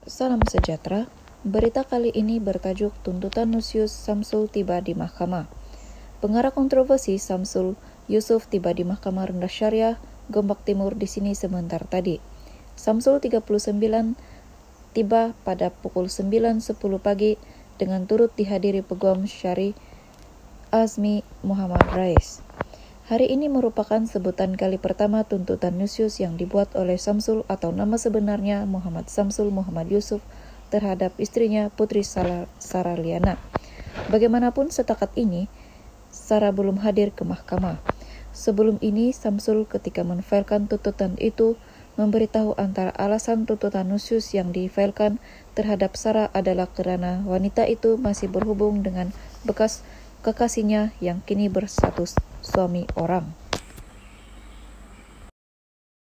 Salam sejahtera. Berita kali ini bertajuk tuntutan Lucius Samsul tiba di mahkamah. Pengarah kontroversi Samsul Yusuf tiba di Mahkamah Rendah Syariah Gombak Timur di sini sebentar tadi. Samsul 39 tiba pada pukul 9.10 pagi dengan turut dihadiri Peguam Syari Azmi Muhammad Rais. Hari ini merupakan sebutan kali pertama tuntutan Lucius yang dibuat oleh Samsul atau nama sebenarnya Muhammad Samsul Muhammad Yusuf terhadap istrinya Putri Sarah Liana. Bagaimanapun setakat ini, Sarah belum hadir ke mahkamah. Sebelum ini, Samsul ketika menfailkan tuntutan itu memberitahu antara alasan tuntutan Lucius yang difailkan terhadap Sarah adalah karena wanita itu masih berhubung dengan bekas kekasihnya yang kini berstatus suami orang.